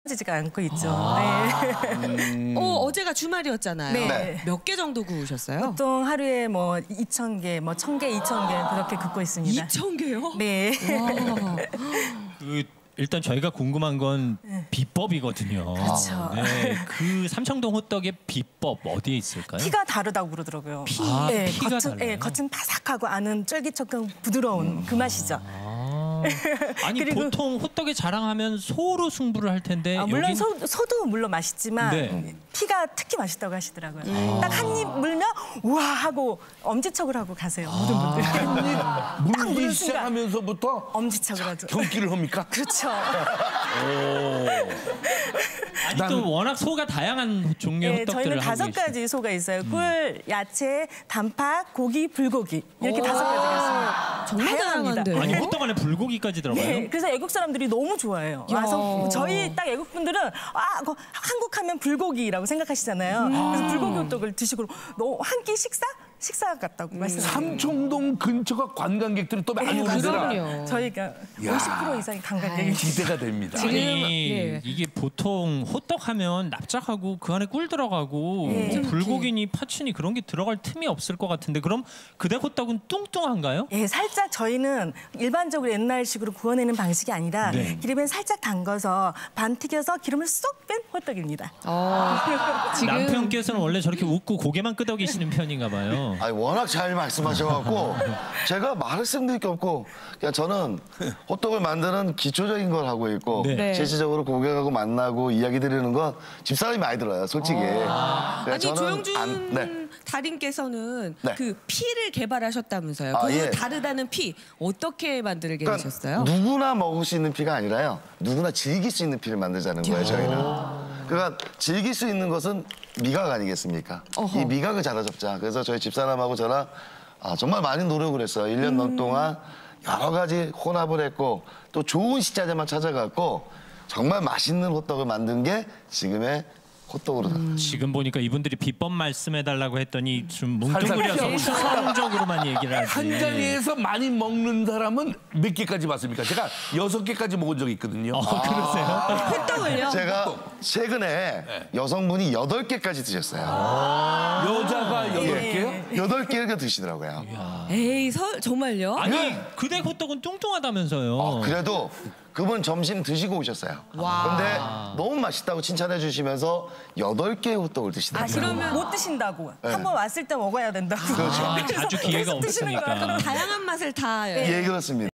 지지가 않고 있죠. 네. 어제가 주말이었잖아요. 네. 몇 개 정도 구우셨어요? 보통 하루에 뭐 2,000개, 뭐 1,000개, 2,000개 그렇게 굽고 있습니다. 2,000개요? 네. 일단 저희가 궁금한 건 비법이거든요. 그렇죠. 네, 그 삼청동 호떡의 비법 어디에 있을까요? 피가 다르다고 그러더라고요. 네, 피가 겉은, 달라요? 겉은 바삭하고 안은 쫄깃쫄깃 부드러운 그 맛이죠. 아니 그리고- 보통 호떡에 자랑하면 소로 승부를 할 텐데 물론 여긴... 소도 물론 맛있지만 네. 피가 특히 맛있다고 하시더라고요. 딱 한 입 물면 우와 하고 엄지척을 하고 가세요. 모든 분들이. 물기 물은 순간 시작하면서부터 엄지척을 하죠. 경기를 합니까? 그렇죠. 아니 또 워낙 소가 다양한 종류의 네, 호떡들을 저희는 하고 5가지 소가 있어요. 꿀, 야채, 단팥, 고기, 불고기 이렇게 5가지가 있습니다. 정말 다양한데요. 아니 호떡 안에 불고기까지 들어가요? 네, 그래서 애국 사람들이 너무 좋아해요. 와서 저희 딱 애국 분들은 한국 하면 불고기라고 생각하시잖아요. 그래서 불고기 호떡을 드시고 한 끼 식사 같다고 말씀하세요. 삼청동 근처가 관광객들이 또 많이 오는데라 그럼요. 저희가 50% 이상이 관광객이 기대가 됩니다. 아니 이게 보통 호떡 하면 납작하고 그 안에 꿀 들어가고 뭐 불고기니 파치니 그런 게 들어갈 틈이 없을 것 같은데 그럼 그댁 호떡은 뚱뚱한가요? 예, 살짝 저희는 일반적으로 옛날식으로 구워내는 방식이 아니라 기름에 살짝 담가서 반 튀겨서 기름을 쏙 뺀 호떡입니다. 남편께서는 원래 저렇게 웃고 고개만 끄덕이시는 편인가 봐요. 아니, 워낙 잘 말씀하셔갖고 제가 말씀드릴 게 없고 그냥 저는 호떡을 만드는 기초적인 걸 하고 있고 네. 실질적으로 고객하고 만나고 이야기 드리는 건 집사람이 많이 들어요, 솔직히. 그러니까 아니 저는 조영준 달인께서는 네. 그 피를 개발하셨다면서요. 아, 그 예. 다르다는 피 어떻게 만들게 그러니까 되셨어요? 누구나 먹을 수 있는 피가 아니라요. 누구나 즐길 수 있는 피를 만들자는 거예요, 저희는. 그러니까 즐길 수 있는 것은 미각 아니겠습니까? 이 미각을 자라잡자. 그래서 저희 집사람하고 저랑 정말 많이 노력을 했어요. 1년 넘 동안 여러 가지 혼합을 했고 또 좋은 식자재만 찾아갔고 정말 맛있는 호떡을 만든 게 지금의 호떡으로. 지금 보니까 이분들이 비법 말씀해달라고 했더니 좀 뭉뚱그려서 추상적으로만 얘기를 하지. 한 자리에서 많이 먹는 사람은 몇 개까지 봤습니까? 제가 6개까지 먹은 적이 있거든요. 그러세요? 호떡을요? 제가 최근에 여성분이 8개까지 드셨어요. 여자가 8개요? 8개를 드시더라고요. 에이 정말요? 아니 그댁 호떡은 뚱뚱하다면서요. 그래도 그분 점심 드시고 오셨어요. 근데 너무 맛있다고 칭찬해 주시면서 8개의 호떡을 드시더라고요. 그러면 못 드신다고. 한 번 왔을 때 먹어야 된다고. 그렇죠. 자주 기회가 계속 드시는 거예요. 없으니까. 다양한 맛을 다 예, 그렇습니다.